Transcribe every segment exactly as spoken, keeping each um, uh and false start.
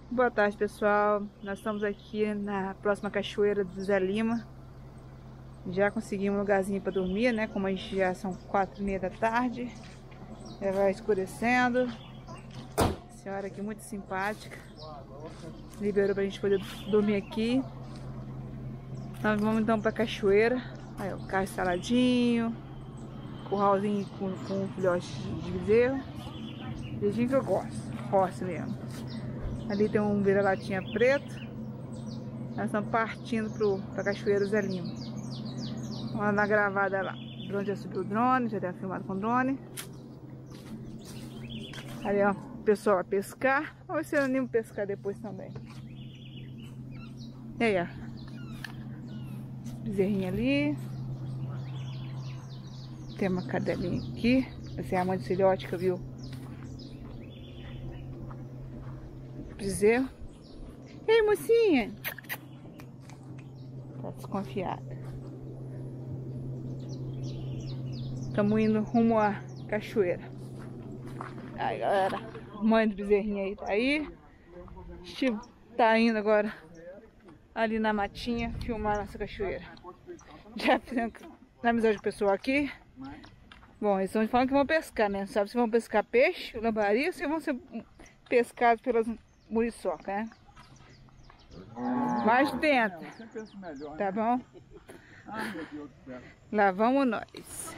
Boa tarde, pessoal. Nós estamos aqui na próxima cachoeira do Zé Lima. Já conseguimos um lugarzinho para dormir, né? Como já são quatro e meia da tarde, já vai escurecendo. Senhora aqui muito simpática, liberou para a gente poder dormir aqui. Nós vamos então para a cachoeira. Aí, o carro instaladinho, curralzinho com, com um filhote de bezerro. Jeitinho que eu gosto, roça mesmo. Ali tem um vira-latinha preto. Nós estamos partindo para a cachoeira Zé Lima. Vamos na gravada lá. O drone já subiu o drone, já deve filmado com o drone. Ali, ó, o pessoal vai pescar. Vamos ver se eu animo pescar depois também. E aí, ó. Bezerrinha ali. Tem uma cadelinha aqui. Essa é a mãe de filhote que eu viu. Bezerro. Ei, mocinha. Tá desconfiada. Estamos indo rumo à cachoeira. Aí, galera. Mãe do bezerrinho aí tá aí. Chico tá indo agora ali na matinha filmar nossa cachoeira. Já fizemos na amizade do pessoal aqui. Bom, eles estão falando que vão pescar, né? Não sabe se vão pescar peixe, lambari, ou se vão ser pescados pelas muriçoca, né? Mas tenta. Tá bom? Lá vamos nós.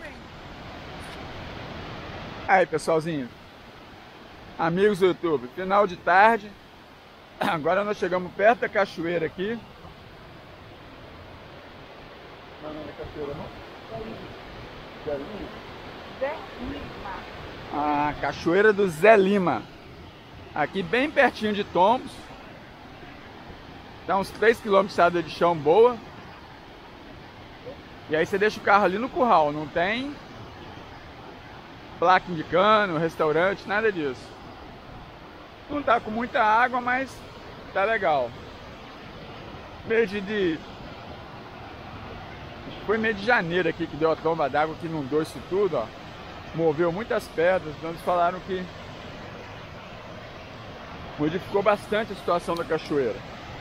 Aí, pessoalzinho, amigos do YouTube, final de tarde. Agora nós chegamos perto da cachoeira aqui. Não, não é cachoeira, não? Zé Lima. Zé Lima. A cachoeira do Zé Lima. Aqui bem pertinho de Tombos. Dá uns três quilômetros de estrada de chão boa. E aí você deixa o carro ali no curral, não tem placa indicando, restaurante, nada disso. Não tá com muita água, mas tá legal. Mês de... Foi mês de janeiro aqui que deu a tromba d'água, que inundou isso tudo, ó. Moveu muitas pedras, então eles falaram que modificou bastante a situação da cachoeira.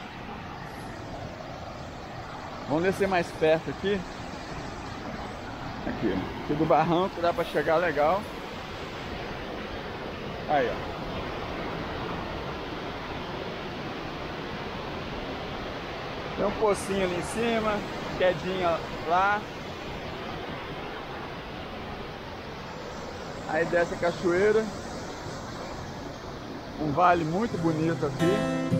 Vamos descer mais perto aqui. Aqui, aqui do barranco dá pra chegar legal. Aí, ó. Tem um pocinho ali em cima, quedinha lá. Aí desce a cachoeira. Um vale muito bonito aqui.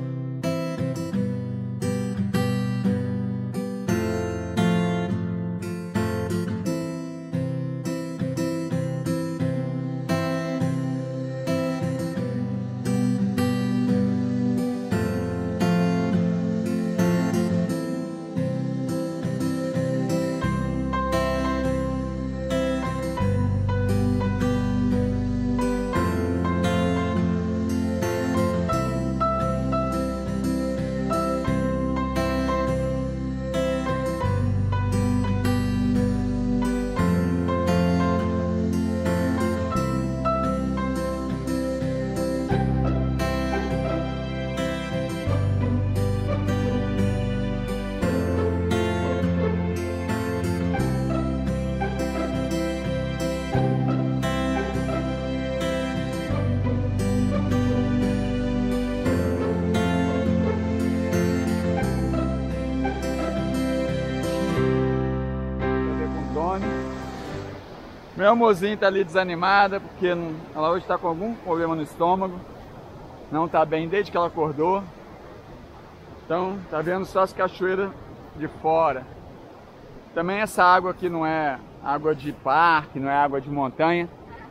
Meu amorzinho tá ali desanimada porque não, ela hoje tá com algum problema no estômago. Não tá bem desde que ela acordou. Então tá vendo só as cachoeiras de fora. Também essa água aqui não é água de parque, não é água de montanha.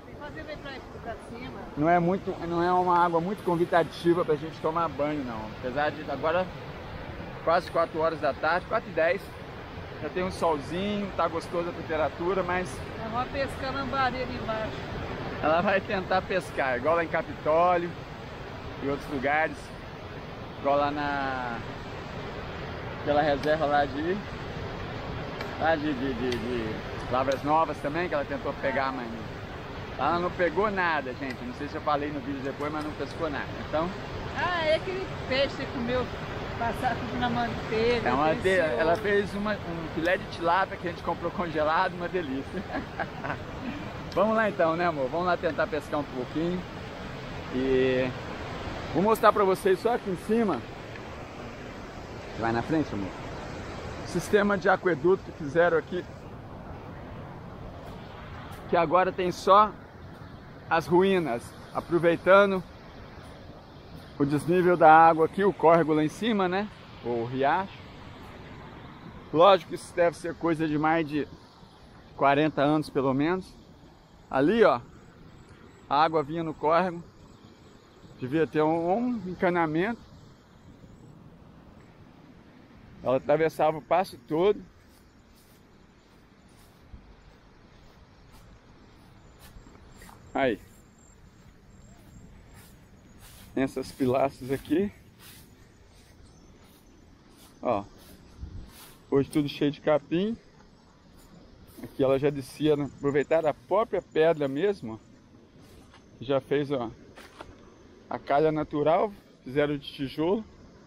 Não é, muito, não é uma água muito convidativa pra gente tomar banho não. Apesar de agora quase quatro horas da tarde, quatro e dez. Já tem um solzinho, tá gostosa a temperatura, mas... Ela vai pescar lambari ali embaixo. Ela vai tentar pescar, igual lá em Capitólio e outros lugares. Igual lá na... aquela reserva lá de... Lá de, de, de, de Lavras Novas também, que ela tentou pegar, mas... Ela não pegou nada, gente. Não sei se eu falei no vídeo depois, mas não pescou nada. Então... Ah, é aquele peixe que comeu, passar tudo na manteiga. É uma de... Ela fez uma, um filé de tilápia que a gente comprou congelado, uma delícia. Vamos lá então, né, amor? Vamos lá tentar pescar um pouquinho. E vou mostrar pra vocês só aqui em cima. Vai na frente, amor. Sistema de aqueduto que fizeram aqui. Que agora tem só as ruínas, aproveitando o desnível da água aqui, o córrego lá em cima, né? O riacho. Lógico que isso deve ser coisa de mais de quarenta anos, pelo menos. Ali, ó, a água vinha no córrego. Devia ter um, um encanamento. Ela atravessava o passo todo. Aí. Essas pilastras aqui. Ó. Hoje tudo cheio de capim. Aqui ela já descia, né? Aproveitar a própria pedra mesmo. Ó. Já fez, ó, a calha natural. Fizeram de tijolo.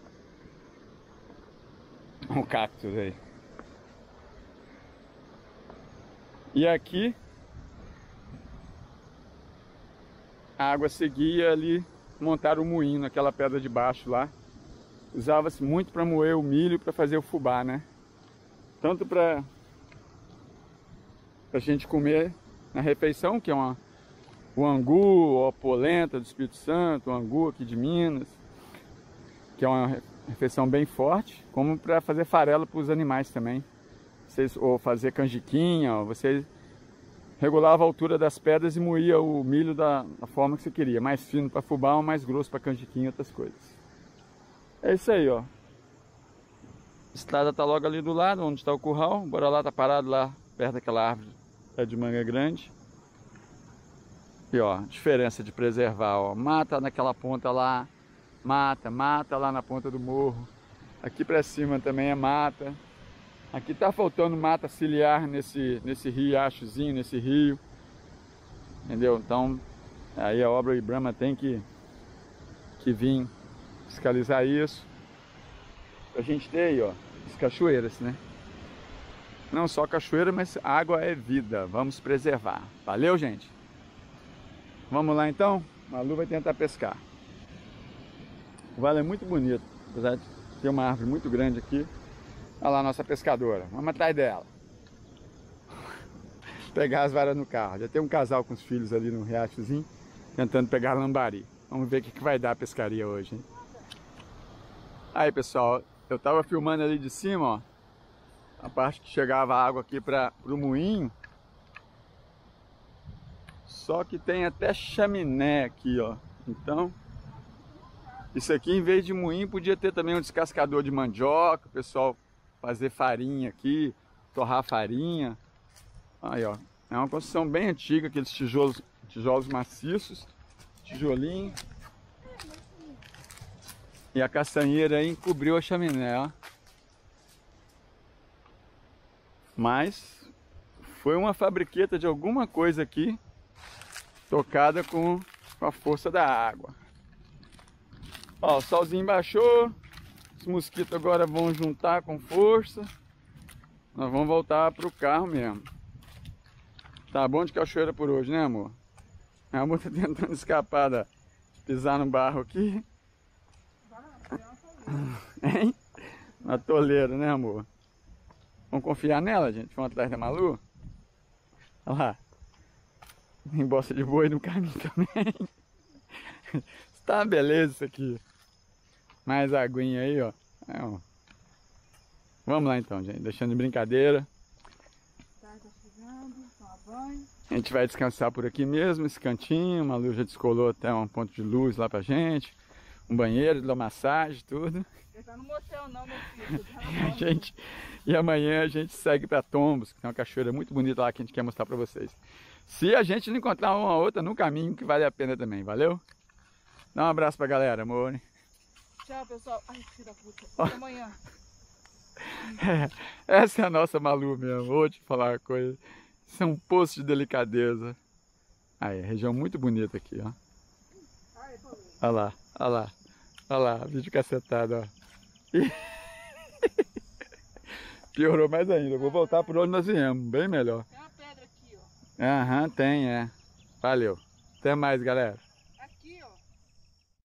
Um cactus aí. E aqui a água seguia ali, montaram o moinho naquela pedra de baixo lá. Usava-se muito para moer o milho para fazer o fubá, né? Tanto para a gente comer na refeição, que é uma, o angu, a polenta do Espírito Santo, o angu aqui de Minas, que é uma refeição bem forte, como para fazer farelo para os animais também. Vocês, ou fazer canjiquinha, ó, você regulava a altura das pedras e moía o milho da, da forma que você queria, mais fino para fubá ou mais grosso para canjiquinha e outras coisas. É isso aí, ó. A estrada tá logo ali do lado, onde está o curral. Bora lá, tá parado lá perto daquela árvore é de manga grande. E ó, diferença de preservar, ó, mata naquela ponta lá. Mata, mata lá na ponta do morro. Aqui para cima também é mata. Aqui tá faltando mata ciliar nesse, nesse riachozinho, nesse rio. Entendeu? Então, aí a obra Ibrama tem que, que vir fiscalizar isso. A gente tem aí, ó, as cachoeiras, né? Não só cachoeira, mas água é vida. Vamos preservar. Valeu, gente? Vamos lá então? Malu vai tentar pescar. O vale é muito bonito, apesar de ter uma árvore muito grande aqui. Olha lá a nossa pescadora, vamos atrás dela. Pegar as varas no carro. Já tem um casal com os filhos ali no riachozinho, tentando pegar lambari. Vamos ver o que, que vai dar a pescaria hoje, hein? Aí, pessoal, eu tava filmando ali de cima, ó, a parte que chegava a água aqui para o moinho. Só que tem até chaminé aqui, ó. Então, isso aqui, em vez de moinho, podia ter também um descascador de mandioca, o pessoal fazer farinha aqui, torrar farinha. Aí, ó, é uma construção bem antiga, aqueles tijolos, tijolos maciços, tijolinho. E a castanheira aí encobriu a chaminé, ó. Mas foi uma fabriqueta de alguma coisa aqui, tocada com, com a força da água. Ó, o solzinho baixou, os mosquitos agora vão juntar com força. Nós vamos voltar pro carro mesmo. Tá bom de cachoeira por hoje, né, amor? A amor tá tentando escapar da, de pisar no barro aqui. Hein? Uma toleira, né, amor? Vamos confiar nela, gente? Vamos atrás da Malu? Olha lá. Tem bosta de boi no caminho também. Tá beleza isso aqui. Mais aguinha aí, ó. É, ó. Vamos lá então, gente. Deixando de brincadeira. Tá, tá chegando, toma banho. A gente vai descansar por aqui mesmo, esse cantinho. A Malu já descolou até um ponto de luz lá pra gente. Um banheiro, de massagem, tudo. Ele tá no motel não, meu filho. Tá E, a gente, e amanhã a gente segue pra Tombos, que tem uma cachoeira muito bonita lá que a gente quer mostrar pra vocês. Se a gente não encontrar uma ou outra no caminho, que vale a pena também, valeu? Dá um abraço pra galera, amor. Tchau, pessoal. Ai, filho da puta. Até amanhã. É, essa é a nossa Malu mesmo. Vou te falar uma coisa. Isso é um poço de delicadeza. Aí, região muito bonita aqui, ó. Olha lá, olha lá. Olha lá, vídeo cacetado, ó. Piorou mais ainda. Eu vou voltar por onde nós viemos, bem melhor. Tem uma pedra aqui, ó. Aham, tem, é. Valeu. Até mais, galera.